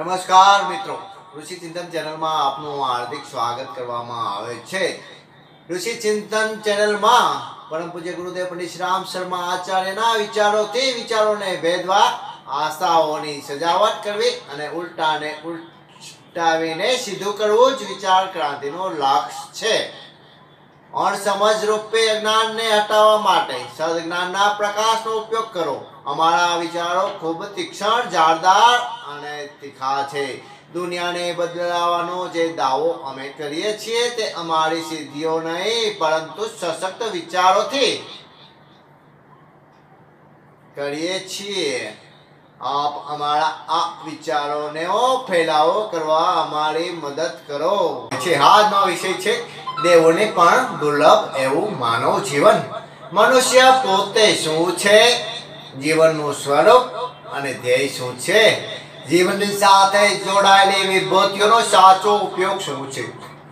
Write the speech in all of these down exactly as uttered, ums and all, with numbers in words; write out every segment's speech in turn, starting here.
નમસ્કાર મિત્રો, ઋષિ ચિંતન ચેનલમાં આપનું હાર્દિક સ્વાગત કરવામાં આવે છે। ઋષિ ચિંતન ચેનલમાં પરમ પૂજ્ય ગુરુદેવ પંડિત શ્રી રામ શર્મા આચાર્યના વિચારોથી વિચારોને ભેદવા, આસ્થાઓની સજાવટ કરવી અને ઉલટાને ઉલટાવીને સીધું કરવું જ વિચાર ક્રાંતિનો લક્ષ્ય છે। અણસમજ રૂપે અજ્ઞાનને હટાવવા માટે સદજ્ઞાનના પ્રકાશનો ઉપયોગ કરો। અમારા વિચારો ખૂબ તીક્ષ્ણ, જાળદાર અને તીખા છે। દુનિયાને બદલાવવાનો જે દાવો અમે કરીએ છીએ તે અમારી સિદ્ધિઓ નહીં પરંતુ સશક્ત વિચારોથી કરીએ છીએ। આપ અમારા આ વિચારોને ફેલાવો કરવા અમારી મદદ કરો છે। આજનો વિષય છે દેવોને પણ દુર્લભ એવું માનવ જીવન। મનુષ્ય પોતે શું છે, જીવનનું સ્વરૂપ અને ધ્યેય શું છે, જીવનની સાથે જોડાયેલી વિભૂતિઓનો સાચો ઉપયોગ શું છે,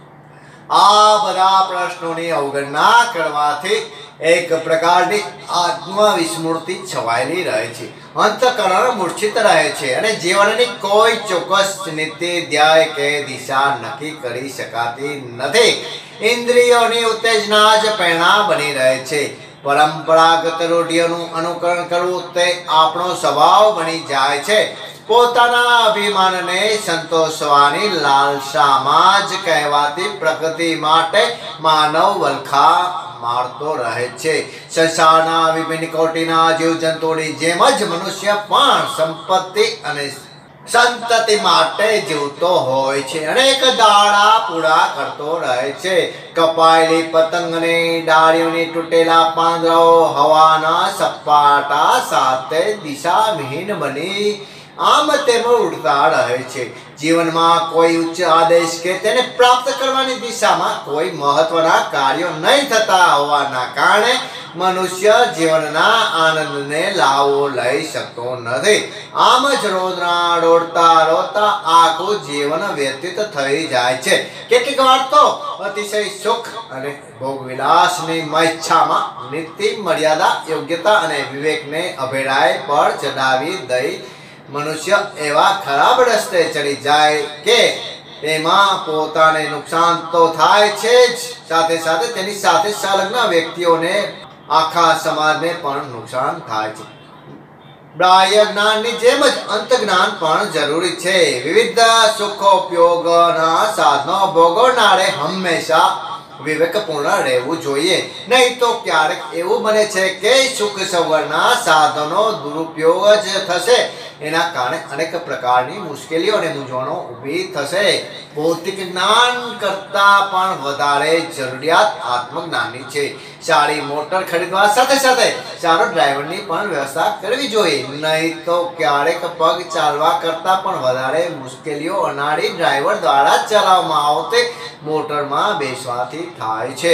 આ બધા પ્રશ્નોની અવગણના કરવાથી એક પ્રકારની આત્મવિસ્મૃતિ છવાયેલી રહે છે। અંતઃકરણ મૂર્છિત રહે છે અને જીવનની કોઈ ચોક્કસ નીતિ, ધ્યેય કે દિશા નક્કી કરી શકાતી નથી। ઇન્દ્રિયોની ઉત્તેજના જ પ્રેરણા બની રહે છે। પરંપરાગત રૂઢિઓનું અનુકરણ કરવું તે આપણો સ્વભાવ બની જાય છે। પોતાના અભિમાનને સંતોષવાની લાલસામાં જ કહેવાતી પ્રકૃતિ માટે માનવ વલખા મારતો રહે છે। સંસારના વિભિન્ન કોટીના જીવજંતુઓની જેમ જ મનુષ્ય પણ સંપત્તિ અને સંતતિ માટે જીવતો હોય છે, અનેક દાડા પૂરા કરતો રહે છે। કપાયેલી પતંગની ડાળીઓની તૂટેલા પાંદડાઓ હવાના સપાટા સાથે દિશાવિહીન બની આમ તેમ ઉડતા રહે છે। જીવનમાં કોઈ ઉચ્ચ આદેશ કે તેને પ્રાપ્ત કરવાની દિશામાં કોઈ મહત્વના કાર્યો નહીં થતા હોવાના કારણે મનુષ્ય જીવનના આનંદને લાવો લઈ શકતો નથી। આમ જ રોજના દોડતા રોતા આખું જીવન વ્યતીત થઈ જાય છે। કેટલીક વાર તો અતિશય સુખ અને ભોગવિલાસની ઈચ્છામાં નીતિ, મર્યાદા, યોગ્યતા અને વિવેકને અભેરાય પર ચડાવી દઈ મનુષ્ય એવા ખરાબ રસ્તે ચડી જાય કે તેમાં પોતાને નુકસાન તો થાય છે જ, સાથે સાથે તેની સાથે સંલગ્ન વ્યક્તિઓને, આખા સમાજને પણ નુકસાન થાય છે। બાહ્ય જ્ઞાનની જેમ જ અંતજ્ઞાન પણ જરૂરી છે। વિવિધ સુખોપયોગના સાધનો ભોગવનારે હંમેશા વિવેકપૂર્ણ રહેવું જોઈએ, નહીં તો ક્યારેક એવું બને છે કે સુખ સવરના સાધનો દુરુપયોગ જ થશે। એના કારણે અનેક પ્રકારની મુશ્કેલીઓ અને મૂંઝવણો ઊભી થશે। ભૌતિક જ્ઞાન કરતા પણ વધારે જરૂરિયાત આત્મજ્ઞાનની છે। સારી મોટર ખરીદવા સાથે સાથે સારો ડ્રાઈવરની પણ વ્યવસ્થા કરવી જોઈએ, નહીં તો ક્યારેક પગ ચાલવા કરતા પણ વધારે મુશ્કેલીઓ અનાળી ડ્રાઈવર દ્વારા ચલાવવામાં આવતી મોટરમાં બેસવાથી થાય છે।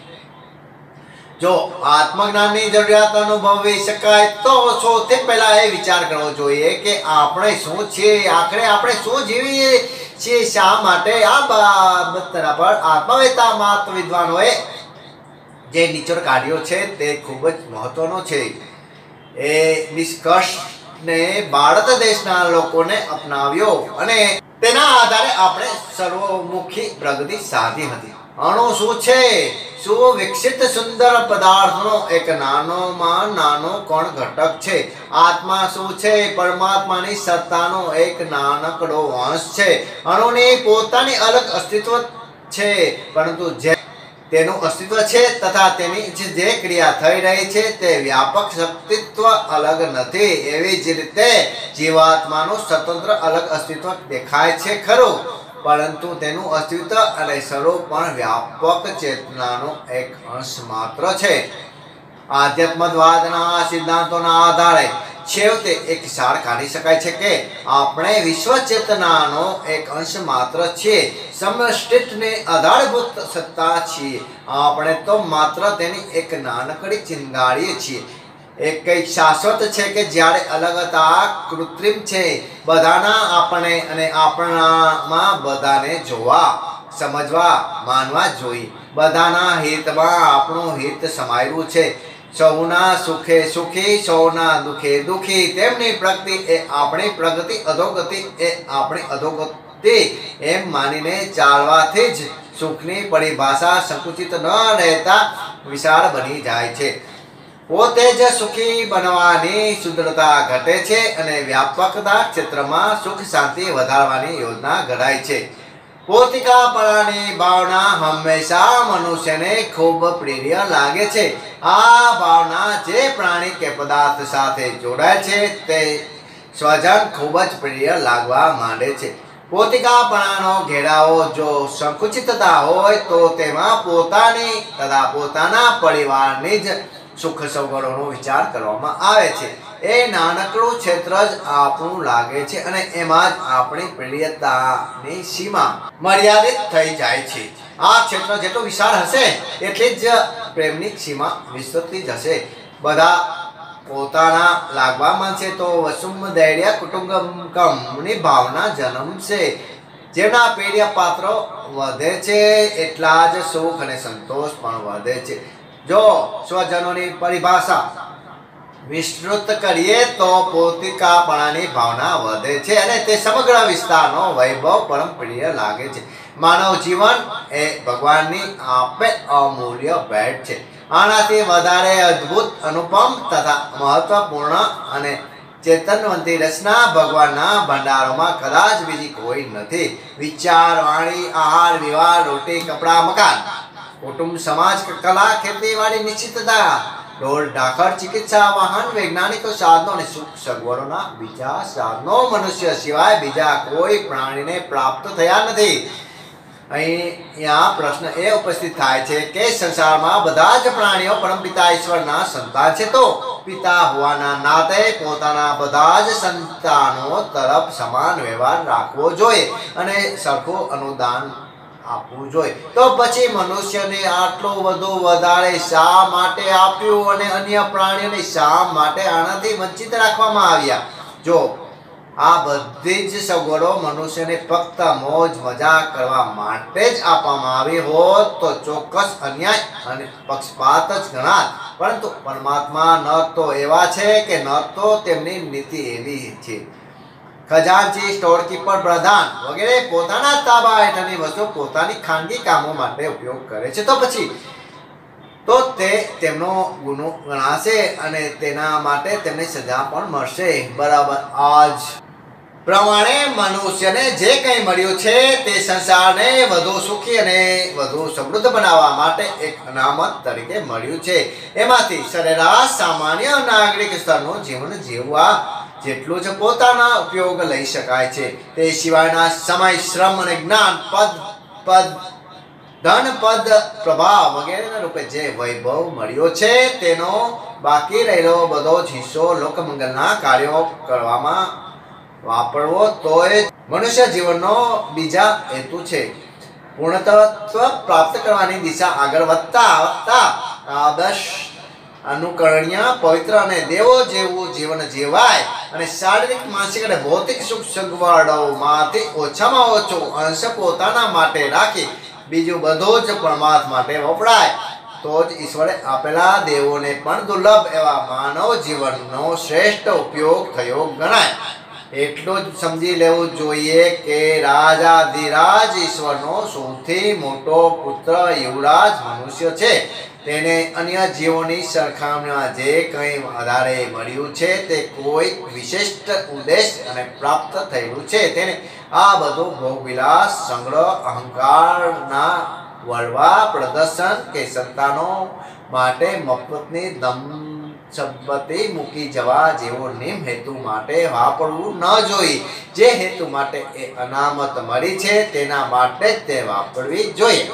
જો આત્મજ્ઞાનની જરૂરિયાત અનુભવી શકાય તો સૌથી પહેલા એ વિચાર કરવો જોઈએ કે આપણે શું છીએ, આખરે આપણે શું જીવીએ છીએ, શા માટે। આ બાબત પર આત્મવેતા માત્ર વિદ્વાનોએ જે નિચોડ કાઢ્યો છે તે ખૂબ જ મહત્વનો છે। એ નિષ્કર્ષને ભારત દેશના લોકોને અપનાવ્યો અને તેના આધારે આપણે સર્વમુખી પ્રગતિ સાધી હતી। અણુ શું છે? સુવિકસિત સુંદર પદાર્થનો એક નાનોમાં નાનો કણ ઘટક છે। આત્મા શું છે? પરમાત્માની સત્તાનો એક નાનકડો અંશ છે। અણુની પોતાની અલગ અસ્તિત્વ છે, પરંતુ જે તેનું અસ્તિત્વ છે તથા તેની જે ક્રિયા થઈ રહી છે તે વ્યાપક શક્તિત્વ અલગ નથી। એવી જ રીતે જીવાત્માનું સ્વતંત્ર અલગ અસ્તિત્વ દેખાય છે ખરું, પરંતુ તેનું અસ્તિત્વ અને સ્વરૂપ પણ વ્યાપક ચેતનાનો એક અંશ માત્ર છે। આધ્યાત્મવાદના સિદ્ધાંતોના આધારે છેવટે એક સાર કાઢી શકાય છે કે આપણે વિશ્વ ચેતનાનો એક અંશ માત્ર છીએ, સમષ્ટિની આધારભૂત સત્તા છીએ। આપણે તો માત્ર તેની એક નાનકડી ચિંગારીએ છીએ। એક કંઈક શાશ્વત છે કે જ્યારે અલગતા કૃત્રિમ છે। બધાના આપણે અને આપણામાં બધાને જોવા, સમજવા, માનવા જોઈએ। બધાના હિતમાં આપણું હિત સમાયેલું છે। સૌના સુખે સુખી, સૌના દુખે દુખી. તેમની પ્રગતિ એ આપણી પ્રગતિ, અધોગતિ એ આપણી અધોગતિ એમ માનીને ચાલવાથી જ સુખની પરિભાષા સંકુચિત ન રહેતા વિશાળ બની જાય છે. પોતે જ સુખી બનવાની સુદ્રતા ઘટે છે અને વ્યાપકતા ક્ષેત્રમાં સુખ શાંતિ વધારવાની યોજના ઘડાય છે. પોતિકાપણાની ભાવના હંમેશા મનુષ્યને ખૂબ પ્રિય લાગે છે. આ ભાવના જે પ્રાણી કે પદાર્થ સાથે જોડાય છે તે સ્વજન ખૂબ જ પ્રિય લાગવા માંડે છે. પોતિકાપણાનો ઘેરાવો જો સંકુચિતતા હોય તો તેમાં પોતાની તથા પોતાના પરિવારની જ સુખ સગવડોનો વિચાર કરવામાં આવે છે. એ નાનકડું ક્ષેત્ર જ આપણું લાગે છે અને એમાં જ આપણી પ્રિયતાની સીમા મર્યાદિત થઈ જાય છે. આ ક્ષેત્ર જેટલું વિશાળ હશે એટલી જ પ્રેમની સીમા વિસ્તૃતી જશે. બધા પોતાના લાગવા માંડશે તો વસુમધૈર્ય કુટુંબકમની ભાવના જન્મશે. જેમના પ્રિય પાત્રો વધે છે એટલા જ સુખ અને સંતોષ પણ વધે છે. જો સ્વજનોની પરિભાષા વિસ્તૃત કરીએ તો પોતિકાપણાની ભાવના વધે છે અને તે સમગ્ર વિસ્તારનો વૈભવ પરમ પ્રિય લાગે છે. માનવ જીવન એ ભગવાનની આપે અમૂલ્ય ભેટ છે. આનાથી વધારે અદ્ભુત, અનુપમ તથા મહત્વપૂર્ણ અને ચેતનવંતી રચના ભગવાનના ભંડારોમાં કદાચ બીજી કોઈ નથી. વિચાર, વાણી, આહાર, વિહાર, રોટી, કપડા, મકાન, કુટુંબ, સમાજ, કલા, ખેતીવાડી, નિશ્ચિતતા, ઢોર ઢાકર, ચિકિત્સા, વાહન, વૈજ્ઞાનિક સાધનો અને સુખ સગવડોના બીજા સાધનો મનુષ્ય સિવાય બીજા કોઈ પ્રાણીને પ્રાપ્ત થયા નથી. અહીંયા પ્રશ્ન એ ઉપસ્થિત થાય છે કે સંસારમાં બધા જ પ્રાણીઓ પરમપિતા ઈશ્વરના સંતાન છે, તો પિતા હોવાના નાતે પોતાના બધા જ સંતાનો તરફ સમાન વ્યવહાર રાખવો જોઈએ અને સરખું અનુદાન આપવું જોઈએ. તો પછી મનુષ્યને આટલું બધું વધારે શા માટે આપ્યું અને અન્ય પ્રાણીઓને શા માટે આનાથી વંચિત રાખવામાં આવ્યા? જો આ બધી જ સગવડો મનુષ્યને ફક્ત મોજ મજા કરવા માટે જ આપવામાં આવી હોત તો ચોક્કસ અન્યાય અને પક્ષપાત જ ગણાત. પરંતુ પરમાત્મા ન તો એવા છે કે ન તો તેમની નીતિ એવી છે. ખજાનચી, સ્ટોરકીપર, પ્રધાન વગેરે પોતાના તાબા હેઠળની વસ્તુ પોતાની ખાનગી કામો માટે ઉપયોગ કરે છે. તો પછી તો તે તેમનો ગુનો ગણાશે અને તેના માટે તેમને સજા પણ મળશે. બરાબર આ જ પ્રમાણે મનુષ્યને જે કંઈ મળ્યું છે તે સંસારને વધુ સુખી અને વધુ સમૃદ્ધ બનાવવા માટે એક અનામત તરીકે મળ્યું છે. એમાંથી સરેરાશ સામાન્ય નાગરિક સ્તરનું જીવન જીવવા જેટલું જ પોતાના ઉપયોગ લઈ શકાય છે. તે સિવાયના સમય, શ્રમ અને જ્ઞાન, પદ પદ ધન, પદ, પ્રભાવ વગેરેના રૂપે જે વૈભવ મળ્યો છે તેનો બાકી રહેલો બધો જ હિસ્સો લોકમંગલના કાર્યો કરવામાં વાપરવો તો એ મનુષ્ય જીવનનો બીજા હેતુ છે. પૂર્ણતત્વ પ્રાપ્ત કરવાની દિશા આગળ વધતા વધતા આદર્શ, અનુકરણીય, પવિત્ર અને દેવો જેવું જીવન જીવાય અને શારીરિક, માનસિક અને ભૌતિક સુખ સગવડોમાંથી ઓછામાં ઓછો અંશ પોતાના માટે રાખી બીજું બધું જ પરમાત્મા માટે વપરાય તો જ ઈશ્વરે આપેલા દેવોને પણ દુર્લભ એવા માનવ જીવનનો શ્રેષ્ઠ ઉપયોગ થયો ગણાય. એટલું જ સમજી લેવું જોઈએ કે રાજાધિરાજ ઈશ્વરનો સૌથી મોટો પુત્ર યુવરાજ મનુષ્ય છે. તેને અન્ય જીવોની સરખામણીમાં જે કંઈ વધારે મળ્યું છે તે કોઈ વિશિષ્ટ ઉદ્દેશ અને પ્રાપ્ત થયેલું છે. તેને આ બધું ભોગવિલાસ, સંગ્રહ, અહંકારના વળવા, પ્રદર્શન કે સંતાનો માટે મફતની દમ સંપત્તિ મૂકી જવા જેવો નિમ હેતુ માટે વાપરવું ન જોઈએ. જે હેતુ માટે એ અનામત મળી છે તેના માટે જ તે વાપરવી જોઈએ.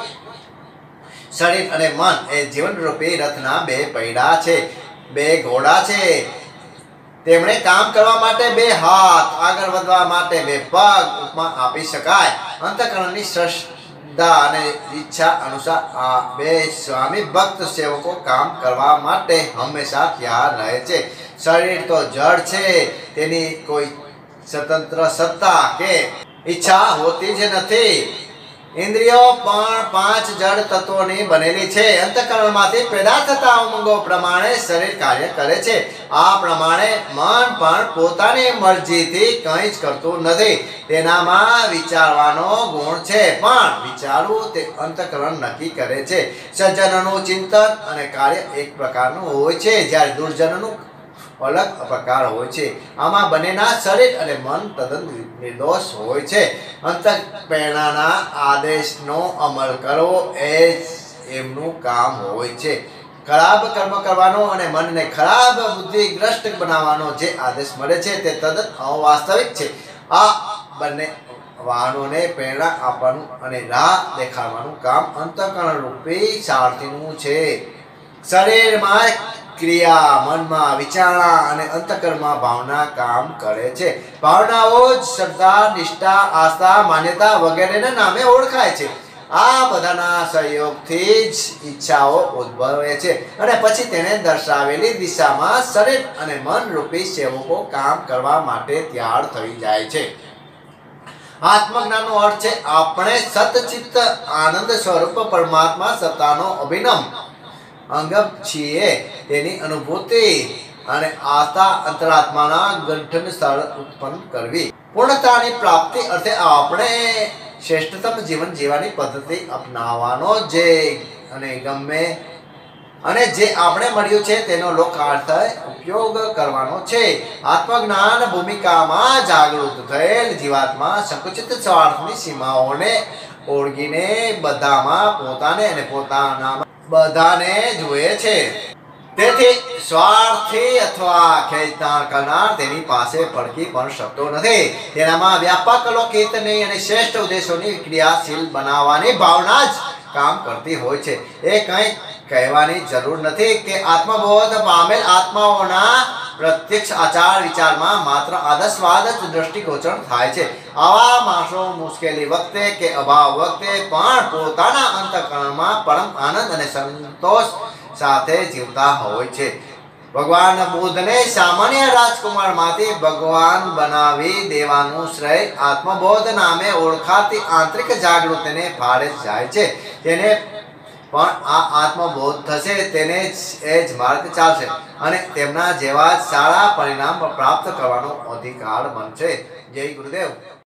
શરીર અને મન એ જીવનરૂપી રથના બે પૈડા છે, બે ઘોડા છે. તેમણે કામ કરવા માટે બે હાથ, આગળ વધવા માટે બે પગ ઉપમા આપી શકાય. અંતઃકરણની શ્રદ્ધા અને ઈચ્છા અનુસાર આ બે સ્વામી ભક્ત સેવકો કામ કરવા માટે હંમેશા તૈયાર રહે છે. શરીર તો જડ છે, તેની કોઈ સ્વતંત્ર સત્તા કે ઈચ્છા હોતી જ નથી. ઇન્દ્રિયો પણ પાંચ જડ તત્વોની બનેલી છે. અંતઃકરણમાંથી પેદા થતા ઉમંગો પ્રમાણે શરીર કાર્ય કરે છે. આ પ્રમાણે મન પણ પોતાની મરજીથી કંઈ જ કરતું નથી. તેનામાં વિચારવાનો ગુણ છે, પણ વિચારવું તે અંતઃકરણ નક્કી કરે છે. સજ્જનનું ચિંતન અને કાર્ય એક પ્રકારનું હોય છે, જ્યારે દુર્જનનું અલગ પ્રકાર હોય છે. આમાં બંનેના શરીર અને મન તદ્દન નિર્દોષ હોય છે. અંતઃપ્રેરણાના આદેશનો અમલ કરવો એ જ એમનું કામ હોય છે. ખરાબ કર્મ કરવાનો અને મનને ખરાબ બુદ્ધિગ્રસ્ત બનાવવાનો જે આદેશ મળે છે તે તદ્દન અવાસ્તવિક છે. આ બંને વાહનોને પ્રેરણા આપવાનું અને રાહ દેખાડવાનું કામ અંતઃકરણ રૂપી સારથીનું છે. શરીરમાં ક્રિયા, મનમાં વિચારણા અને અંતઃકરણમાં ભાવના કામ કરે છે. ભાવનાઓ જ શ્રદ્ધા, નિષ્ઠા, આસ્થા, માન્યતા વગેરેના નામે ઓળખાય છે. આ બધાના સહયોગથી જ ઈચ્છાઓ ઉદ્ભવે છે અને પછી તેને દર્શાવેલી દિશામાં શરીર અને મન રૂપી સેવકો કામ કરવા માટે તૈયાર થઈ જાય છે. આત્મજ્ઞાનનો અર્થ છે આપણે સતચિત્ત આનંદ સ્વરૂપ પરમાત્મા સત્તાનો અભિન્ન અંગ છીએ તેની અનુભૂતિ અને આસ્થા અંતરાત્માના ગંઠન સ્થળ ઉત્પન્ન કરવી. પૂર્ણતાની પ્રાપ્તિ અર્થે આપણે શ્રેષ્ઠતમ જીવન જીવવાની પદ્ધતિ અપનાવવાનો જે અને ગમે અને જે આપણે મળ્યું છે તેનો લોકાર્થે ઉપયોગ કરવાનો છે. આત્મજ્ઞાન ભૂમિકામાં જાગૃત થયેલ જીવાત્મા સંકુચિત સ્વાર્થની સીમાઓને ઓળગીને બધામાં પોતાને અને પોતાનામાં બધાને જુએ છે. તેથી સ્વાર્થી અથવા ખેંચતાણ કરનાર તેની પાસે પડકી પણ શકતો નથી. તેનામાં વ્યાપક લોકહિતની અને શ્રેષ્ઠ ઉદ્દેશોની ક્રિયાશીલ બનાવવાની ભાવના જ કામ કરતી હોય છે. એ કંઈ કહેવાની જરૂર નથી કે આત્મબોધ પામેલ આત્માઓના પ્રત્યક્ષ આચાર વિચારમાં માત્ર આદર્શવાદ જ દ્રષ્ટિગોચર થાય છે. આવા માણસો મુશ્કેલી વખતે કે અભાવ વખતે પણ પોતાના અંતઃકરણમાં પરમ આનંદ અને સંતોષ સાથે જીવતા હોય છે. ભગવાન બુદ્ધને સામાન્ય રાજકુમારમાંથી ભગવાન બનાવી દેવાનું શ્રેય આત્મબોધ નામે ઓળખાતી આંતરિક જાગૃતિને ફાળે જાય છે. તેને પણ આ આત્મબોધ થશે, તેને એ જ માર્ગ ચાલશે અને તેમના જેવા જ સારા પરિણામ પ્રાપ્ત કરવાનો અધિકાર બનશે. જય ગુરુદેવ.